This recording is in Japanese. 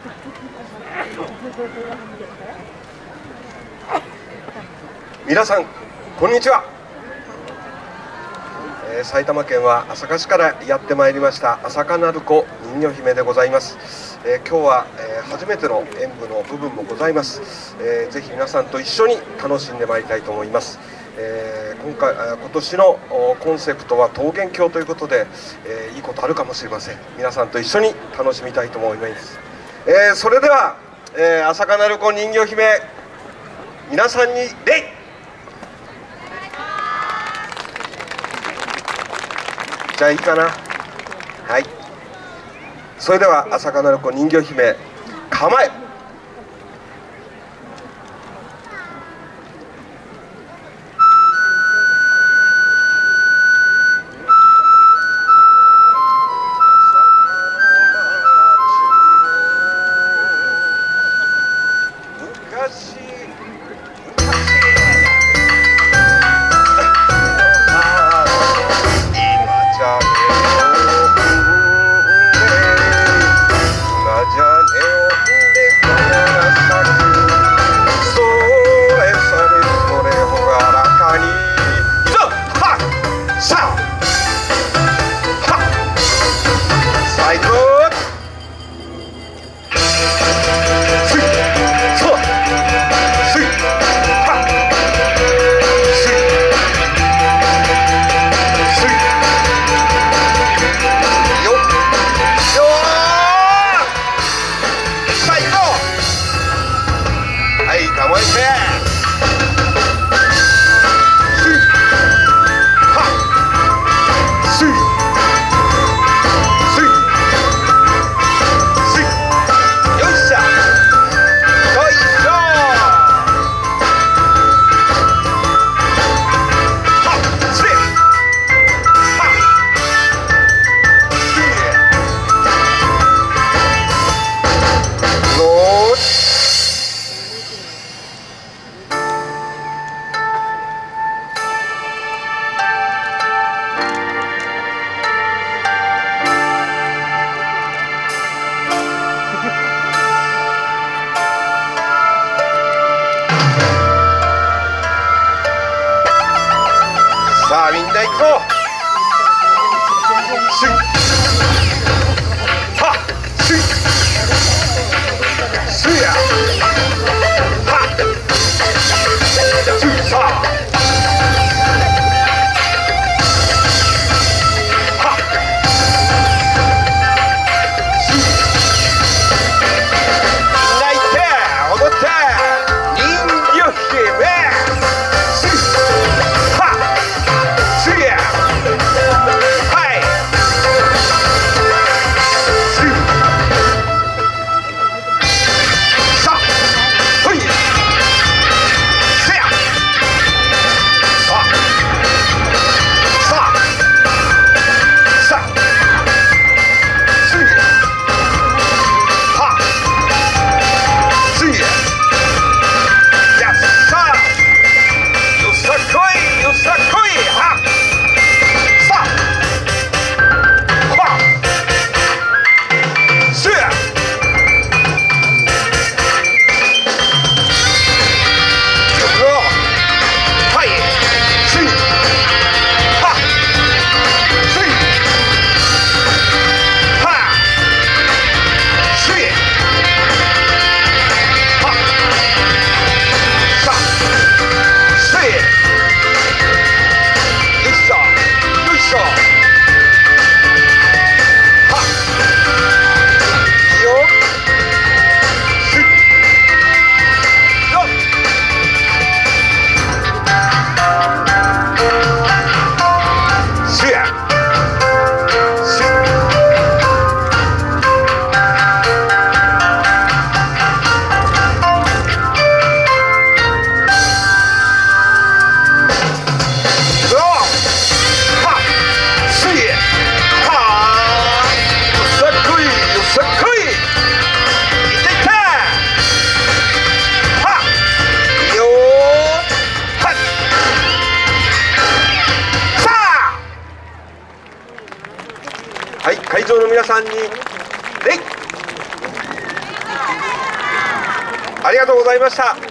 皆さんこんにちは。埼玉県は朝霞市からやってまいりました朝霞鳴子人魚姫でございます。今日は初めての演舞の部分もございます。ぜひ皆さんと一緒に楽しんでまいりたいと思います。今年のコンセプトは桃源郷ということで、いいことあるかもしれません。皆さんと一緒に楽しみたいと思います。それでは、朝霞鳴子人魚姫皆さんに礼。じゃあいいかな。はい、それでは朝霞鳴子人魚姫構え。さあみんな行こう。スイはスイスイやはスイさあはスイ泣いて踊って人魚姫はい、会場の皆さんに礼。 ありがとうございました。